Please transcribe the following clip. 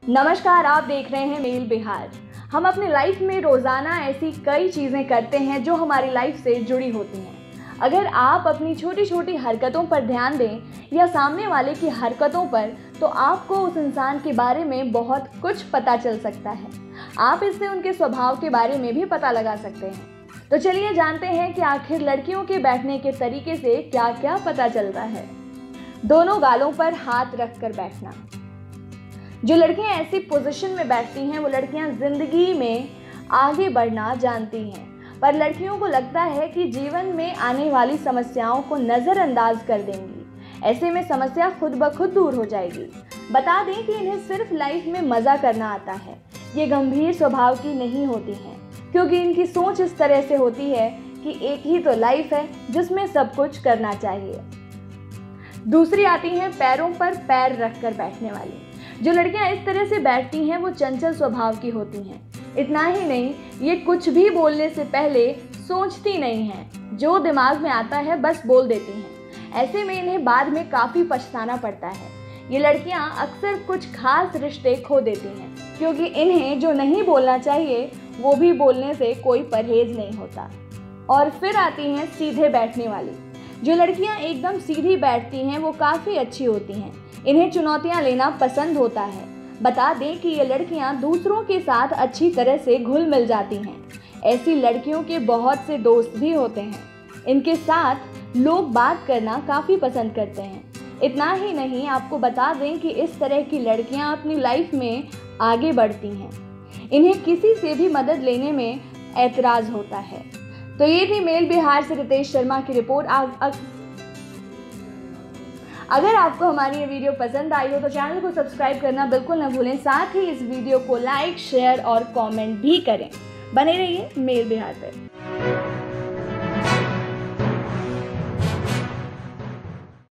नमस्कार, आप देख रहे हैं मेल बिहार। हम अपनी लाइफ में रोज़ाना ऐसी कई चीज़ें करते हैं जो हमारी लाइफ से जुड़ी होती हैं। अगर आप अपनी छोटी छोटी हरकतों पर ध्यान दें या सामने वाले की हरकतों पर, तो आपको उस इंसान के बारे में बहुत कुछ पता चल सकता है। आप इससे उनके स्वभाव के बारे में भी पता लगा सकते हैं। तो चलिए जानते हैं कि आखिर लड़कियों के बैठने के तरीके से क्या क्या पता चलता है। दोनों गालों पर हाथ रख कर बैठना। जो लड़कियां ऐसी पोजीशन में बैठती हैं वो लड़कियां जिंदगी में आगे बढ़ना जानती हैं, पर लड़कियों को लगता है कि जीवन में आने वाली समस्याओं को नज़रअंदाज कर देंगी। ऐसे में समस्या खुद ब खुद दूर हो जाएगी। बता दें कि इन्हें सिर्फ लाइफ में मज़ा करना आता है। ये गंभीर स्वभाव की नहीं होती हैं, क्योंकि इनकी सोच इस तरह से होती है कि एक ही तो लाइफ है जिसमें सब कुछ करना चाहिए। दूसरी आती हैं पैरों पर पैर रख कर बैठने वाली। जो लड़कियां इस तरह से बैठती हैं वो चंचल स्वभाव की होती हैं। इतना ही नहीं, ये कुछ भी बोलने से पहले सोचती नहीं हैं। जो दिमाग में आता है बस बोल देती हैं। ऐसे में इन्हें बाद में काफ़ी पछताना पड़ता है। ये लड़कियां अक्सर कुछ खास रिश्ते खो देती हैं, क्योंकि इन्हें जो नहीं बोलना चाहिए वो भी बोलने से कोई परहेज नहीं होता। और फिर आती हैं सीधे बैठने वाली। जो लड़कियां एकदम सीधी बैठती हैं वो काफ़ी अच्छी होती हैं। इन्हें चुनौतियां लेना पसंद होता है। बता दें कि ये लड़कियां दूसरों के साथ अच्छी तरह से घुल मिल जाती हैं। ऐसी लड़कियों के बहुत से दोस्त भी होते हैं। इनके साथ लोग बात करना काफ़ी पसंद करते हैं। इतना ही नहीं, आपको बता दें कि इस तरह की लड़कियां अपनी लाइफ में आगे बढ़ती हैं। इन्हें किसी से भी मदद लेने में ऐतराज़ होता है। तो ये थी मेल बिहार से रितेश शर्मा की रिपोर्ट। अगर आपको हमारी ये वीडियो पसंद आई हो तो चैनल को सब्सक्राइब करना बिल्कुल न भूलें। साथ ही इस वीडियो को लाइक, शेयर और कमेंट भी करें। बने रहिए मेल बिहार पर।